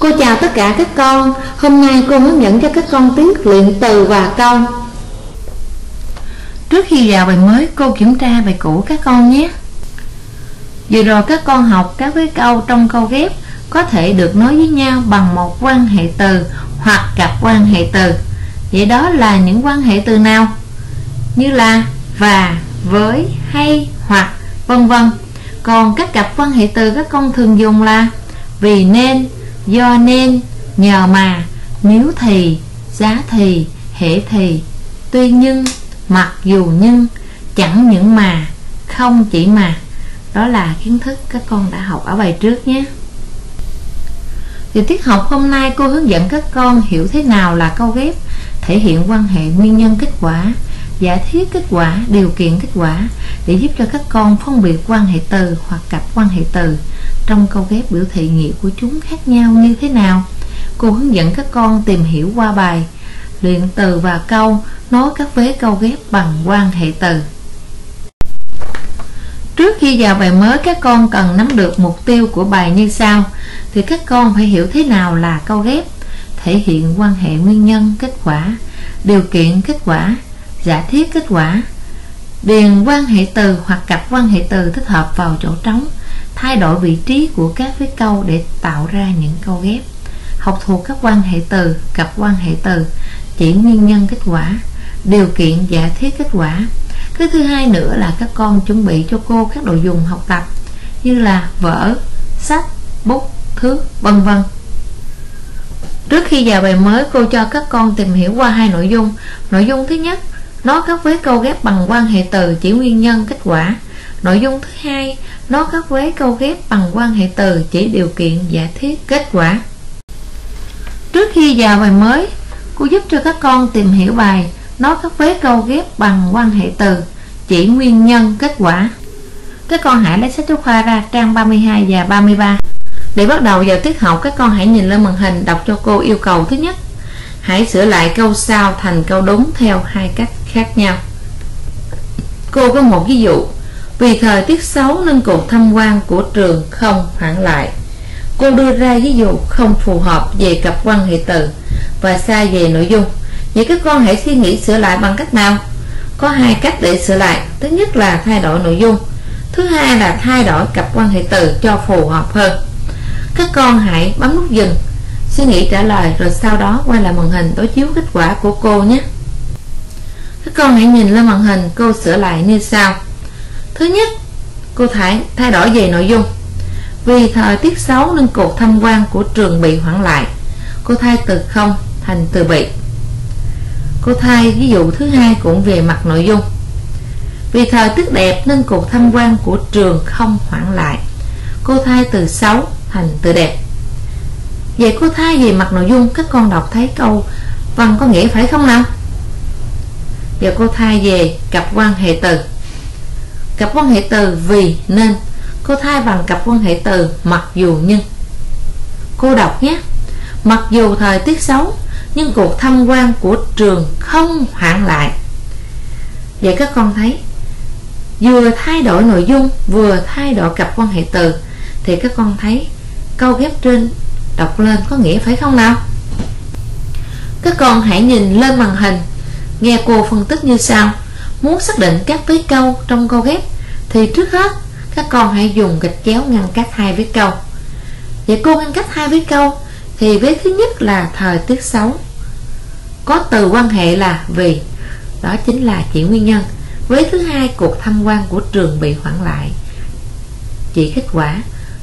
Cô chào tất cả các con. Hôm nay cô hướng dẫn cho các con tiếng luyện từ và câu. Trước khi vào bài mới, cô kiểm tra bài cũ các con nhé. Vừa rồi các con học các vế câu trong câu ghép có thể được nói với nhau bằng một quan hệ từ hoặc cặp quan hệ từ. Vậy đó là những quan hệ từ nào? Như là và, với, hay, hoặc, vân vân. Còn các cặp quan hệ từ các con thường dùng là vì nên, do nên, nhờ mà, nếu thì, giá thì, hễ thì, tuy nhưng, mặc dù nhưng, chẳng những mà, không chỉ mà. Đó là kiến thức các con đã học ở bài trước nhé. Thì tiết học hôm nay cô hướng dẫn các con hiểu thế nào là câu ghép, thể hiện quan hệ nguyên nhân kết quả, giả thiết kết quả, điều kiện kết quả, để giúp cho các con phân biệt quan hệ từ hoặc cặp quan hệ từ trong câu ghép biểu thị nghĩa của chúng khác nhau như thế nào. Cô hướng dẫn các con tìm hiểu qua bài luyện từ và câu, nối các vế câu ghép bằng quan hệ từ. Trước khi vào bài mới, các con cần nắm được mục tiêu của bài như sau. Thì các con phải hiểu thế nào là câu ghép, thể hiện quan hệ nguyên nhân kết quả, điều kiện kết quả, giả thiết kết quả, điền quan hệ từ hoặc cặp quan hệ từ thích hợp vào chỗ trống, thay đổi vị trí của các vế câu để tạo ra những câu ghép, học thuộc các quan hệ từ, cặp quan hệ từ, chỉ nguyên nhân kết quả, điều kiện giả thiết kết quả. Cái thứ hai nữa là các con chuẩn bị cho cô các đồ dùng học tập như là vở, sách, bút, thước, vân vân. Trước khi vào bài mới, cô cho các con tìm hiểu qua hai nội dung. Nội dung thứ nhất, nói các vế câu ghép bằng quan hệ từ chỉ nguyên nhân kết quả. Nội dung thứ hai, nói các vế câu ghép bằng quan hệ từ chỉ điều kiện giả thiết kết quả. Trước khi vào bài mới, cô giúp cho các con tìm hiểu bài nói các vế câu ghép bằng quan hệ từ chỉ nguyên nhân kết quả. Các con hãy lấy sách giáo khoa ra trang 32 và 33. Để bắt đầu vào tiết học, các con hãy nhìn lên màn hình, đọc cho cô yêu cầu thứ nhất. Hãy sửa lại câu sau thành câu đúng theo hai cách khác nhau. Cô có một ví dụ. Vì thời tiết xấu nên cuộc tham quan của trường không hoãn lại. Cô đưa ra ví dụ không phù hợp về cặp quan hệ từ và sai về nội dung. Vậy các con hãy suy nghĩ sửa lại bằng cách nào? Có hai cách để sửa lại. Thứ nhất là thay đổi nội dung. Thứ hai là thay đổi cặp quan hệ từ cho phù hợp hơn. Các con hãy bấm nút dừng, suy nghĩ trả lời, rồi sau đó quay lại màn hình đối chiếu kết quả của cô nhé. Các con hãy nhìn lên màn hình, cô sửa lại như sau. Thứ nhất, cô thay đổi về nội dung. Vì thời tiết xấu nên cuộc tham quan của trường bị hoãn lại. Cô thay từ không thành từ bị. Cô thay ví dụ thứ hai cũng về mặt nội dung. Vì thời tiết đẹp nên cuộc tham quan của trường không hoãn lại. Cô thay từ xấu thành từ đẹp. Vậy cô thay về mặt nội dung, các con đọc thấy câu văn có nghĩa phải không nào? Giờ cô thay về cặp quan hệ từ. Cặp quan hệ từ vì nên, cô thay bằng cặp quan hệ từ mặc dù nhưng. Cô đọc nhé. Mặc dù thời tiết xấu nhưng cuộc tham quan của trường không hoãn lại. Vậy các con thấy vừa thay đổi nội dung vừa thay đổi cặp quan hệ từ thì các con thấy câu ghép trên đọc lên có nghĩa phải không nào? Các con hãy nhìn lên màn hình, nghe cô phân tích như sau. Muốn xác định các vế câu trong câu ghép thì trước hết các con hãy dùng gạch chéo ngăn cách hai vế câu. Vậy cô ngăn cách hai vế câu thì vế thứ nhất là thời tiết xấu, có từ quan hệ là vì, đó chính là chỉ nguyên nhân. Vế thứ hai, cuộc tham quan của trường bị hoãn lại, chỉ kết quả.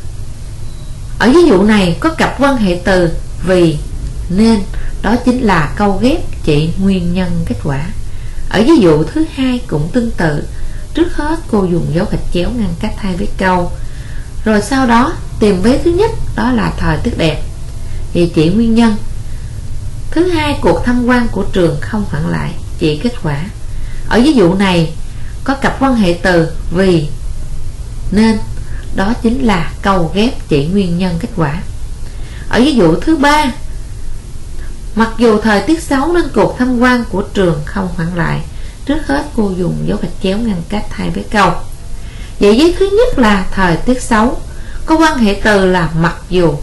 Ở ví dụ này có cặp quan hệ từ vì nên, đó chính là câu ghép chỉ nguyên nhân kết quả. Ở ví dụ thứ hai cũng tương tự. Trước hết cô dùng dấu gạch chéo ngăn cách hai vế câu, rồi sau đó tìm vế thứ nhất, đó là thời tiết đẹp, thì chỉ nguyên nhân. Thứ hai, cuộc tham quan của trường không hoãn lại, chỉ kết quả. Ở ví dụ này có cặp quan hệ từ vì nên, đó chính là câu ghép chỉ nguyên nhân kết quả. Ở ví dụ thứ ba, mặc dù thời tiết xấu nên cuộc tham quan của trường không hoãn lại. Trước hết cô dùng dấu gạch chéo ngăn cách hai vế câu. Vậy vế thứ nhất là thời tiết xấu, có quan hệ từ là mặc dù,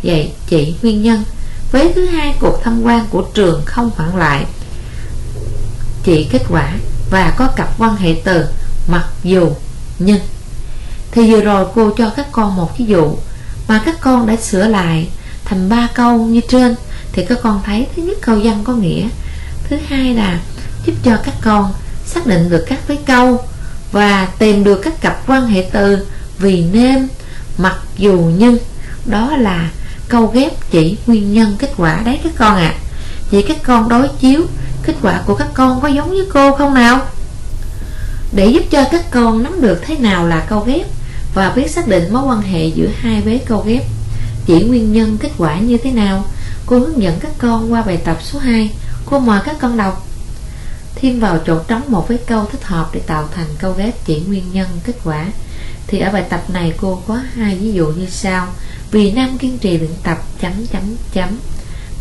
Vậy chỉ nguyên nhân. Vế thứ hai, cuộc tham quan của trường không phản lại, chỉ kết quả và có cặp quan hệ từ mặc dù nhưng. Thì vừa rồi cô cho các con một ví dụ mà các con đã sửa lại thành 3 câu như trên. Thì các con thấy thứ nhất câu văn có nghĩa, thứ hai là giúp cho các con xác định được các vế câu và tìm được các cặp quan hệ từ vì nên, mặc dù nhưng. Đó là câu ghép chỉ nguyên nhân kết quả đấy các con ạ. Vậy các con đối chiếu kết quả của các con có giống với cô không nào? Để giúp cho các con nắm được thế nào là câu ghép và biết xác định mối quan hệ giữa hai vế câu ghép chỉ nguyên nhân kết quả như thế nào, cô hướng dẫn các con qua bài tập số 2. Cô mời các con đọc. Thêm vào chỗ trống một vế câu thích hợp để tạo thành câu ghép chỉ nguyên nhân kết quả. Thì ở bài tập này cô có 2 ví dụ như sau. Vì Nam kiên trì luyện tập ... B ...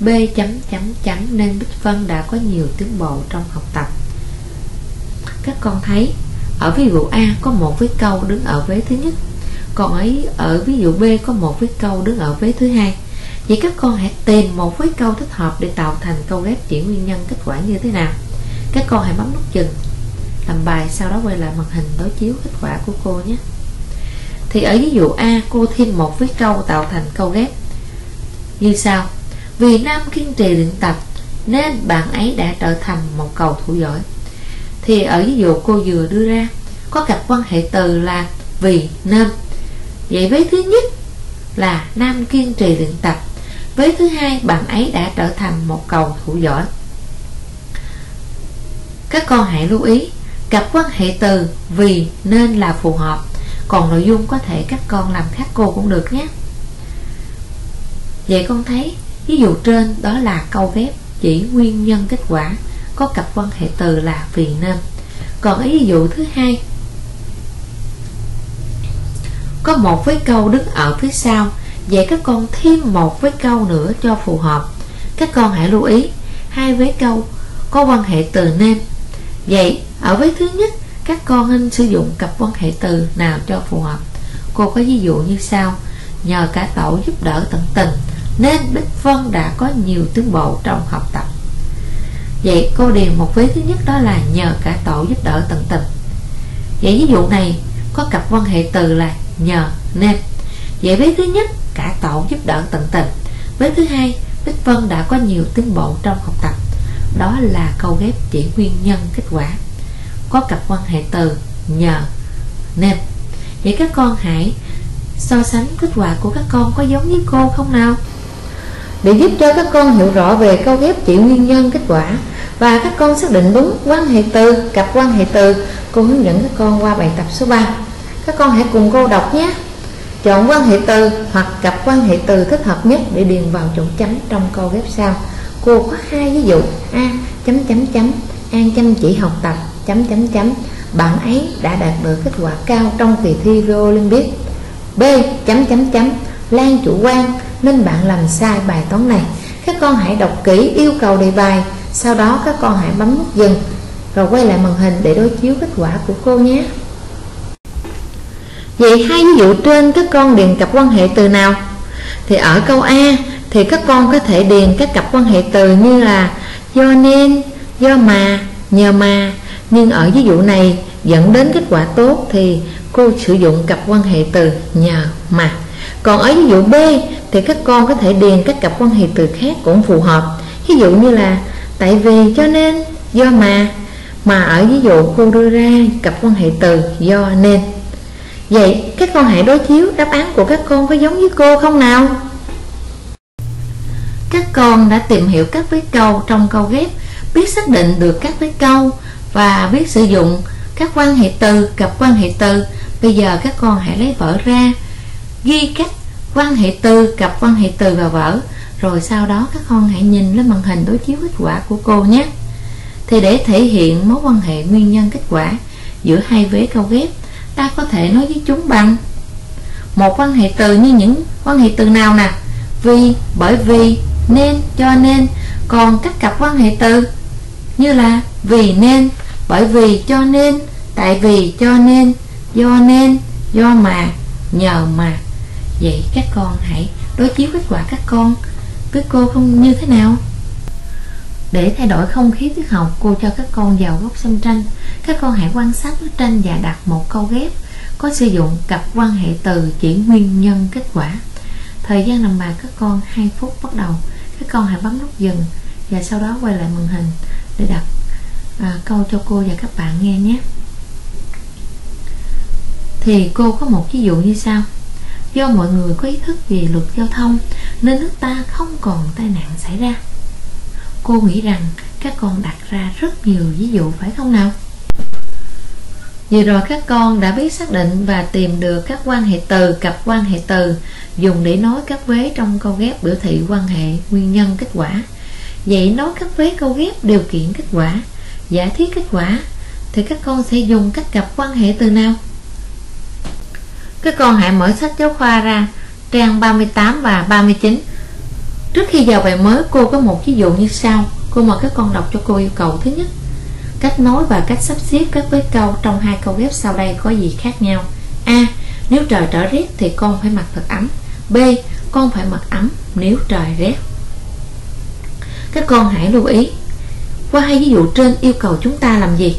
nên Bích Vân đã có nhiều tiến bộ trong học tập. Các con thấy ở ví dụ A có một vế câu đứng ở vế thứ nhất, còn ở ví dụ B có một vế câu đứng ở vế thứ hai. Vậy các con hãy tìm một vế câu thích hợp để tạo thành câu ghép chỉ nguyên nhân kết quả như thế nào. Các con hãy bấm nút dừng làm bài, sau đó quay lại màn hình đối chiếu kết quả của cô nhé. Thì ở ví dụ A, cô thêm một vế câu tạo thành câu ghép như sau. Vì Nam kiên trì luyện tập nên bạn ấy đã trở thành một cầu thủ giỏi. Thì ở ví dụ cô vừa đưa ra có cặp quan hệ từ là vì nên. Vậy vế thứ nhất là Nam kiên trì luyện tập, vế thứ hai bạn ấy đã trở thành một cầu thủ giỏi. Các con hãy lưu ý cặp quan hệ từ vì nên là phù hợp, còn nội dung có thể các con làm khác cô cũng được nhé. Vậy con thấy ví dụ trên đó là câu ghép chỉ nguyên nhân kết quả, có cặp quan hệ từ là vì nên. Còn ở ví dụ thứ hai có một vế câu đứng ở phía sau, vậy các con thêm một vế câu nữa cho phù hợp. Các con hãy lưu ý hai vế câu có quan hệ từ nên. Vậy ở vế thứ nhất các con nên sử dụng cặp quan hệ từ nào cho phù hợp. Cô có ví dụ như sau. Nhờ cả tổ giúp đỡ tận tình nên Bích Vân đã có nhiều tiến bộ trong học tập. Vậy cô điền một vế thứ nhất đó là nhờ cả tổ giúp đỡ tận tình. Vậy ví dụ này có cặp quan hệ từ là nhờ nên. Vậy vế thứ nhất cả tổ giúp đỡ tận tình, vế thứ hai Bích Vân đã có nhiều tiến bộ trong học tập. Đó là câu ghép chỉ nguyên nhân kết quả, có cặp quan hệ từ nhờ nên. Vậy các con hãy so sánh kết quả của các con có giống với cô không nào? Để giúp cho các con hiểu rõ về câu ghép chỉ nguyên nhân kết quả và các con xác định đúng quan hệ từ, cặp quan hệ từ, cô hướng dẫn các con qua bài tập số 3. Các con hãy cùng cô đọc nhé. Chọn quan hệ từ hoặc cặp quan hệ từ thích hợp nhất để điền vào chỗ chấm trong câu ghép sau. Cô có 2 ví dụ. A ... An chăm chỉ học tập ... bạn ấy đã đạt được kết quả cao trong kỳ thi Rio Olympic. B ... Lan chủ quan nên bạn làm sai bài toán này. Các con hãy đọc kỹ yêu cầu đề bài, sau đó các con hãy bấm nút dừng rồi quay lại màn hình để đối chiếu kết quả của cô nhé. Vậy 2 ví dụ trên các con điền cặp quan hệ từ nào? Thì ở câu A thì các con có thể điền các cặp quan hệ từ như là do nên, do mà, nhờ mà. Nhưng ở ví dụ này dẫn đến kết quả tốt thì cô sử dụng cặp quan hệ từ nhờ mà. Còn ở ví dụ B thì các con có thể điền các cặp quan hệ từ khác cũng phù hợp. Ví dụ như là tại vì, cho nên, do mà ở ví dụ cô đưa ra cặp quan hệ từ do nên. Vậy các con hãy đối chiếu đáp án của các con có giống với cô không nào? Các con đã tìm hiểu các vế câu trong câu ghép, biết xác định được các vế câu và biết sử dụng các quan hệ từ, cặp quan hệ từ. Bây giờ các con hãy lấy vở ra, ghi các quan hệ từ, cặp quan hệ từ vào vở, rồi sau đó các con hãy nhìn lên màn hình đối chiếu kết quả của cô nhé. Thì để thể hiện mối quan hệ nguyên nhân kết quả giữa hai vế câu ghép, ta có thể nói với chúng bằng một quan hệ từ như những quan hệ từ nào nè? Vì, bởi vì, nên, cho nên. Còn các cặp quan hệ từ như là vì nên, bởi vì, cho nên, tại vì, cho nên, do mà, nhờ mà. Vậy các con hãy đối chiếu kết quả các con với cô không như thế nào. Để thay đổi không khí tiết học, cô cho các con vào góc xem tranh. Các con hãy quan sát bức tranh và đặt một câu ghép có sử dụng cặp quan hệ từ chỉ nguyên nhân kết quả. Thời gian làm bài các con 2 phút bắt đầu. Các con hãy bấm nút dừng và sau đó quay lại màn hình để đặt câu cho cô và các bạn nghe nhé. Thì cô có một ví dụ như sau. Do mọi người có ý thức về luật giao thông nên nước ta không còn tai nạn xảy ra. Cô nghĩ rằng các con đặt ra rất nhiều ví dụ phải không nào? Vừa rồi các con đã biết xác định và tìm được các quan hệ từ, cặp quan hệ từ dùng để nối các vế trong câu ghép biểu thị quan hệ nguyên nhân kết quả. Vậy nối các vế câu ghép điều kiện kết quả, giả thiết kết quả thì các con sẽ dùng các cặp quan hệ từ nào? Các con hãy mở sách giáo khoa ra trang 38 và 39. Trước khi vào bài mới, cô có một ví dụ như sau. Cô mời các con đọc cho cô yêu cầu. Thứ nhất, cách nối và cách sắp xếp các vế câu trong 2 câu ghép sau đây có gì khác nhau? A. Nếu trời trở rét thì con phải mặc thật ấm. B. Con phải mặc ấm nếu trời rét. Các con hãy lưu ý, qua 2 ví dụ trên yêu cầu chúng ta làm gì?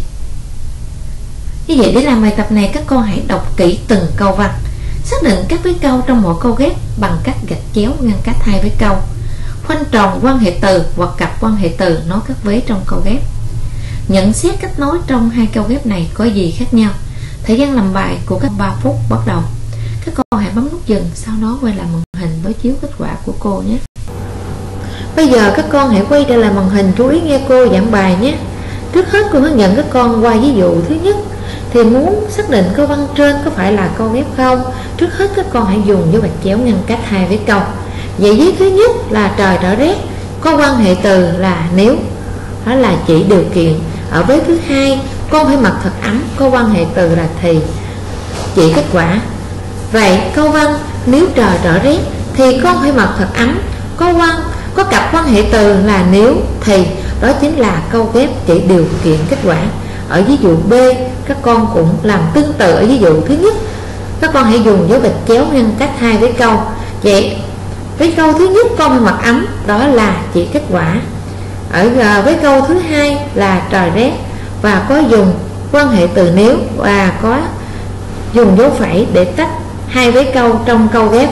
Như vậy để làm bài tập này, các con hãy đọc kỹ từng câu văn, xác định các vế câu trong mỗi câu ghép bằng cách gạch chéo ngăn cách 2 vế câu, khoanh tròn quan hệ từ hoặc cặp quan hệ từ nối các vế trong câu ghép. Nhận xét cách nối trong 2 câu ghép này có gì khác nhau. Thời gian làm bài của các 3 phút bắt đầu. Các con hãy bấm nút dừng, sau đó quay lại màn hình đối chiếu kết quả của cô nhé. Bây giờ các con hãy quay trở lại màn hình, chú ý nghe cô giảng bài nhé. Trước hết cô hướng dẫn các con qua ví dụ thứ nhất. Thì muốn xác định câu văn trên có phải là câu ghép không, trước hết các con hãy dùng dấu gạch chéo ngăn cách 2 vế câu. Vậy vế thứ nhất là trời trở rét, có quan hệ từ là nếu, đó là chỉ điều kiện. Ở vế thứ hai, con phải mặc thật ấm, có quan hệ từ là thì, chỉ kết quả. Vậy câu văn nếu trời trở rét thì con phải mặc thật ấm, có cặp quan hệ từ là nếu thì, đó chính là câu ghép chỉ điều kiện kết quả. Ở ví dụ B, các con cũng làm tương tự ở ví dụ thứ nhất. Các con hãy dùng dấu gạch chéo ngăn cách 2 vế câu. Vậy vế câu thứ nhất con phải mặc ấm, đó là chỉ kết quả. Ở vế câu thứ hai là trời rét và có dùng quan hệ từ nếu và có dùng dấu phẩy để tách 2 vế câu trong câu ghép.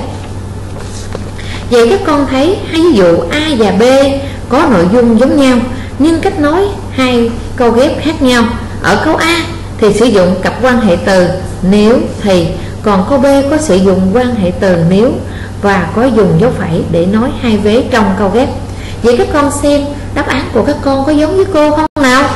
Vậy các con thấy 2 ví dụ A và B có nội dung giống nhau nhưng cách nối 2 câu ghép khác nhau. Ở câu A thì sử dụng cặp quan hệ từ nếu thì, còn câu B có sử dụng quan hệ từ nếu và có dùng dấu phẩy để nối 2 vế trong câu ghép. Vậy các con xem đáp án của các con có giống với cô không nào?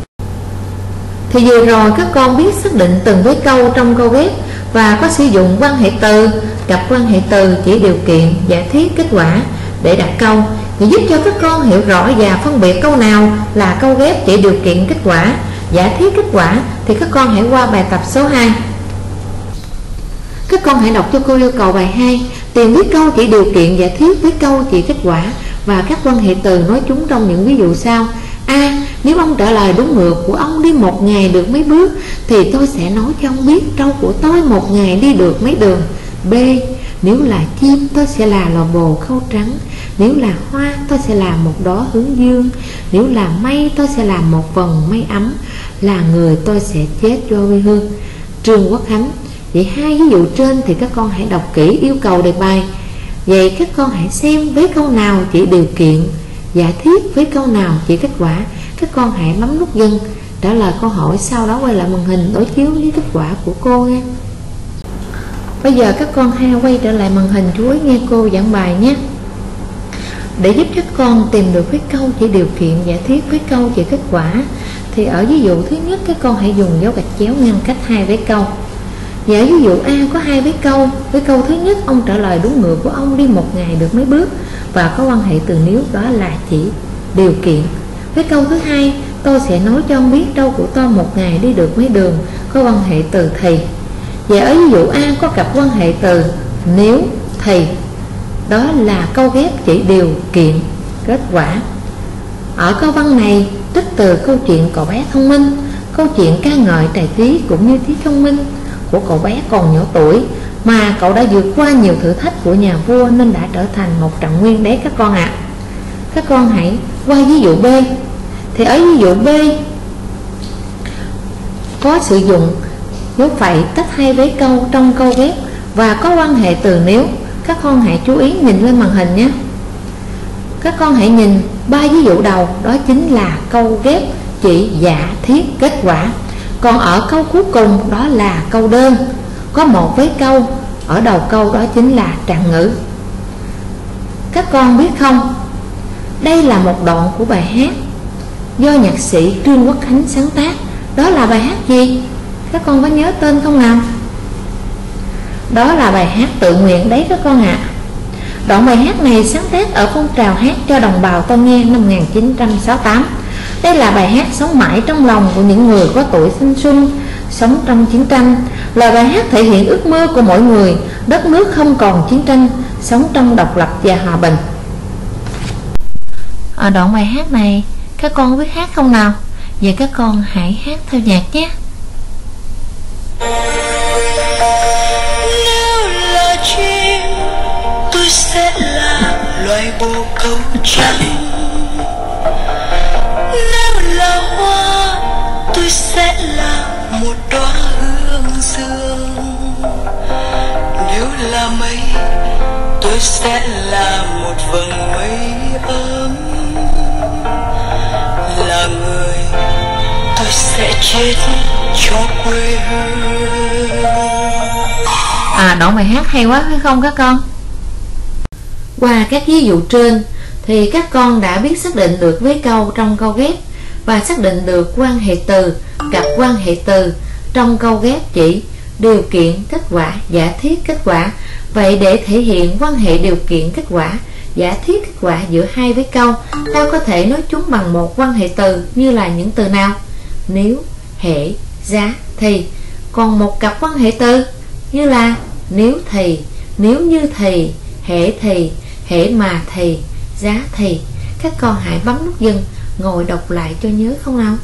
Thì vừa rồi các con biết xác định từng vế câu trong câu ghép và có sử dụng quan hệ từ, cặp quan hệ từ chỉ điều kiện, giả thiết kết quả để đặt câu, thì giúp cho các con hiểu rõ và phân biệt câu nào là câu ghép chỉ điều kiện kết quả, giả thiết kết quả. Thì các con hãy qua bài tập số 2. Các con hãy đọc cho cô yêu cầu bài 2. Tìm biết câu chỉ điều kiện, giả thiết với câu chỉ kết quả và các quan hệ từ nói chúng trong những ví dụ sau. A. Nếu ông trả lời đúng ngược của ông đi 1 ngày được mấy bước thì tôi sẽ nói cho ông biết trâu của tôi 1 ngày đi được mấy đường. B. Nếu là chim tôi sẽ là lò bồ khâu trắng. Nếu là hoa tôi sẽ làm một đóa hướng dương. Nếu là mây tôi sẽ làm một vầng mây ấm. Là người tôi sẽ chết cho quê hương. Trương Quốc Khánh. Vậy 2 ví dụ trên thì các con hãy đọc kỹ yêu cầu đề bài. Vậy các con hãy xem với câu nào chỉ điều kiện, giả thiết với câu nào chỉ kết quả. Các con hãy bấm nút dừng trả lời câu hỏi, sau đó quay lại màn hình đối chiếu với kết quả của cô nha. Bây giờ các con hãy quay trở lại màn hình, chú ý nghe cô giảng bài nhé. Để giúp các con tìm được với câu chỉ điều kiện, giả thiết với câu chỉ kết quả thì ở ví dụ thứ nhất các con hãy dùng dấu gạch chéo ngăn cách 2 vế câu. Và ví dụ A có 2 vế câu. Với câu thứ nhất ông trả lời đúng ngược của ông đi 1 ngày được mấy bước và có quan hệ từ nếu, đó là chỉ điều kiện. Với câu thứ hai, tôi sẽ nói cho ông biết trâu của tôi 1 ngày đi được mấy đường, có quan hệ từ thì. Và ở ví dụ A có cặp quan hệ từ nếu thì, đó là câu ghép chỉ điều kiện kết quả. Ở câu văn này trích từ câu chuyện cậu bé thông minh, câu chuyện ca ngợi tài trí cũng như trí thông minh của cậu bé còn nhỏ tuổi, mà cậu đã vượt qua nhiều thử thách của nhà vua nên đã trở thành một trạng nguyên đấy các con ạ. Các con hãy qua ví dụ B. Thì ở ví dụ B có sử dụng dấu phẩy tách hai vế câu trong câu ghép và có quan hệ từ nếu. Các con hãy chú ý nhìn lên màn hình nhé. Các con hãy nhìn 3 ví dụ đầu, đó chính là câu ghép chỉ giả thiết kết quả. Còn ở câu cuối cùng đó là câu đơn, có một vế câu ở đầu câu, đó chính là trạng ngữ. Các con biết không, đây là một đoạn của bài hát do nhạc sĩ Trương Quốc Khánh sáng tác. Đó là bài hát gì? Các con có nhớ tên không nào? Đó là bài hát Tự Nguyện đấy các con ạ. Đoạn bài hát này sáng tác ở phong trào hát cho đồng bào Tây Nghe năm 1968. Đây là bài hát sống mãi trong lòng của những người có tuổi thanh xuân, sống trong chiến tranh. Lời bài hát thể hiện ước mơ của mỗi người, đất nước không còn chiến tranh, sống trong độc lập và hòa bình. Ở đoạn bài hát này, các con biết hát không nào? Vậy các con hãy hát theo nhạc nhé. Nếu là chim, tôi sẽ là loài bồ câu trắng. Nếu là hoa, tôi sẽ là một đóa hương dương. Nếu là mây, tôi sẽ là một vầng mây ấm. Là người, tôi sẽ chết cho quê hương. Đoạn bài hát hay quá phải không các con? Qua các ví dụ trên thì các con đã biết xác định được vế câu trong câu ghép và xác định được quan hệ từ, cặp quan hệ từ trong câu ghép chỉ điều kiện kết quả, giả thiết kết quả. Vậy để thể hiện quan hệ điều kiện kết quả, giả thiết kết quả giữa hai vế câu, ta có thể nói chúng bằng một quan hệ từ như là những từ nào? Nếu, hễ, giá, thì. Còn một cặp quan hệ từ như là nếu thì, nếu như thì, hễ mà thì, giá thì. Các con hãy bấm nút dừng, ngồi đọc lại cho nhớ không nào?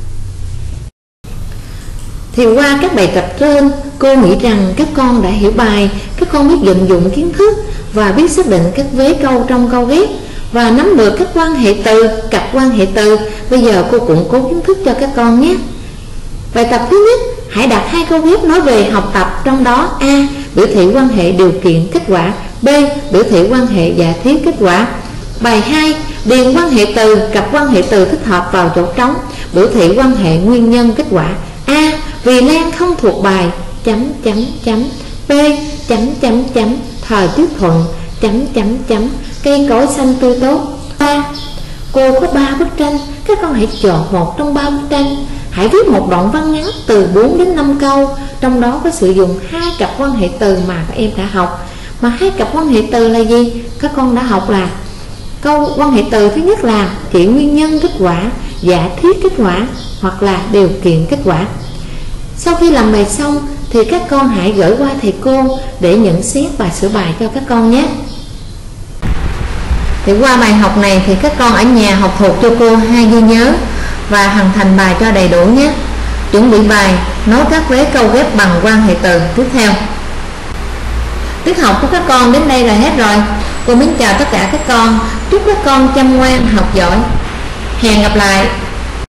Thì qua các bài tập trên, cô nghĩ rằng các con đã hiểu bài, các con biết vận dụng kiến thức và biết xác định các vế câu trong câu ghép và nắm được các quan hệ từ, cặp quan hệ từ. Bây giờ cô củng cố kiến thức cho các con nhé. Bài tập thứ nhất, hãy đặt hai câu ghép nói về học tập, trong đó A biểu thị quan hệ điều kiện kết quả, B biểu thị quan hệ giả thiết kết quả. Bài 2, điền quan hệ từ, cặp quan hệ từ thích hợp vào chỗ trống, biểu thị quan hệ nguyên nhân kết quả. A. Vì Lan không thuộc bài chấm chấm chấm. B chấm chấm chấm thời tiết thuận chấm chấm chấm cây cối xanh tươi tốt. 3. Cô có 3 bức tranh, các con hãy chọn một trong 3 bức tranh. Hãy viết một đoạn văn ngắn từ 4 đến 5 câu, trong đó có sử dụng hai cặp quan hệ từ mà các em đã học. Mà hai cặp quan hệ từ là gì? Các con đã học là câu quan hệ từ thứ nhất là chỉ nguyên nhân kết quả, giả thiết kết quả hoặc là điều kiện kết quả. Sau khi làm bài xong thì các con hãy gửi qua thầy cô để nhận xét và sửa bài cho các con nhé. Thì qua bài học này thì các con ở nhà học thuộc cho cô hai ghi nhớ và hoàn thành bài cho đầy đủ nhé. Chuẩn bị bài nối các vế câu ghép bằng quan hệ từ tiếp theo. Tiết học của các con đến đây là hết rồi. Cô mến chào tất cả các con, chúc các con chăm ngoan học giỏi. Hẹn gặp lại.